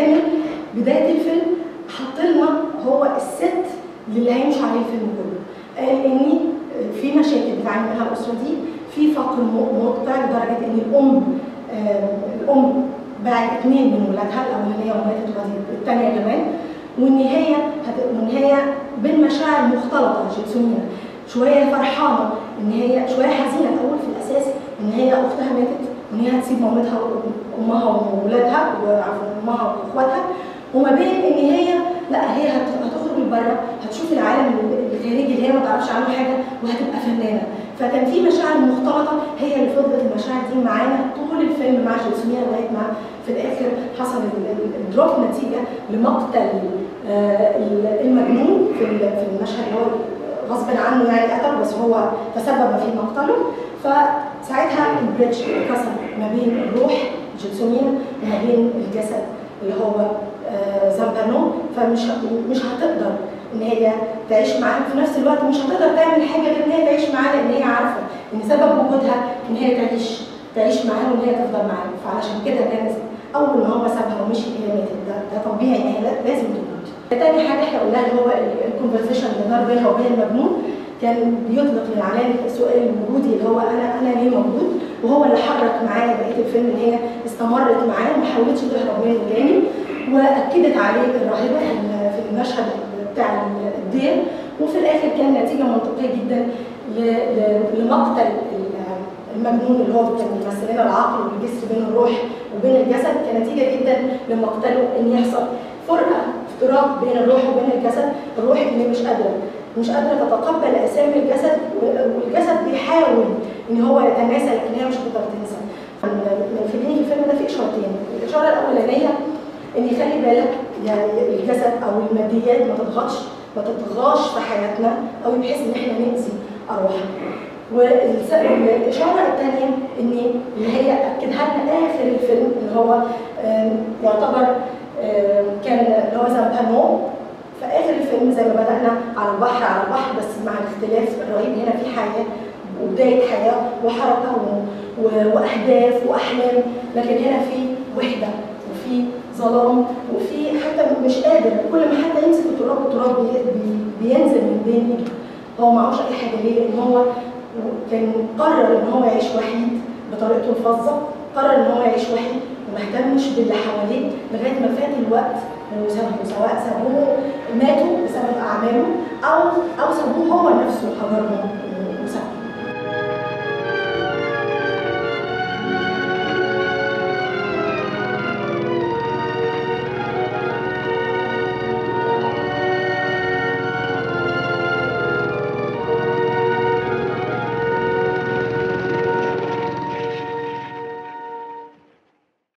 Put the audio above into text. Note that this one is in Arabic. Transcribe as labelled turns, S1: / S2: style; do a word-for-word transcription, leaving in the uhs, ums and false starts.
S1: كامل بدايه الفيلم حط لنا هو الست اللي هيمشي عليه الفيلم كله. قال ان في مشاكل بتعاني منها الاسره دي، في فقر مقطع لدرجه ان الام آه الام باعت اثنين من ولادها، الاولانيه وماتت والثانيه كمان، وان هي وان هي بالمشاعر مختلطه جنسيا، شويه فرحانه ان هي، شويه حزينه الاول في الاساس ان هي اختها ماتت وان هي هتسيب مامتها وامها واولادها وعفوا امها واخواتها، وما بين ان هي لا هي هتخرج لبره هتشوف العالم الخارجي اللي هي ما تعرفش عنه حاجه وهتبقى فنانه. فكان في مشاعر مختلطه هي اللي فضلت المشاعر دي معانا طول الفيلم مع جنسيا لغايه ما في الاخر حصل الدروب نتيجه لمقتل المجنون في المشهد اللي هو غصب عنه يعني قتل، بس هو تسبب في مقتله. فساعتها البريدج اتكسر ما بين الروح جنسيا وما بين الجسد اللي هو زامبانو، فمش مش هتقدر ان هي تعيش معاه، في نفس الوقت مش هتقدر تعمل حاجه غير ان هي تعيش معاه، لان هي عارفه ان سبب وجودها ان هي تعيش تعيش معاه وان هي تفضل معاه. فعلشان كده كان اول ما هو سابها ومشي هي ماتت، ده, ده طبيعي ان هي لازم تموت. تاني حاجه احنا قلناها اللي هو الكونفرسيشن اللي دار بينها وبين المجنون، كان بيطلق للعلامه السؤال الوجودي اللي هو انا انا ليه موجود، وهو اللي حرك معايا بقيه الفيلم ان هي استمرت معاه وما حاولتش تهرب منه تاني، واكدت عليه الراهبه في المشهد بتاع الدير، وفي الاخر كان نتيجه منطقيه جدا لمقتل المجنون اللي هو كان بيمثل لنا العقل والجسر بين الروح وبين الجسد، كنتيجه جدا لمقتله ان يحصل فرقه افتراق بين الروح وبين الجسد، الروح اللي مش قادره مش قادره تتقبل اسامي الجسد، والجسد بيحاول ان هو يتناسى لكن هي مش هتقدر تنسى. من فيليني في الفيلم ده في اشارتين، الاشاره الاولانيه ان يخلي بالك يعني الجسد او الماديات ما تضغطش ما تطغاش في حياتنا او بحيث ان احنا نأذي ارواحنا. والاشاره الثانيه ان اللي هي اكدها لنا اخر الفيلم اللي هو يعتبر كان اللي هو زامبانو في اخر الفيلم، زي ما بدانا على البحر على البحر بس مع الاختلاف الرهيب، هنا في حياه وبدايه حياه وحركه واهداف واحلام، لكن هنا في وحده وفي ظلام وفي حتى مش قادر، كل ما حتى يمسك التراب التراب بينزل من بين ايده، هو معهوش اي حاجه. ليه؟ لان هو كان قرر ان هو يعيش وحيد بطريقته الفظه، قرر ان هو يعيش وحيد وما اهتمش باللي حواليه لغايه ما فات الوقت وسابهم، سواء سابوه ماتوا بسبب اعماله او او سابوه هو نفسه حضرهم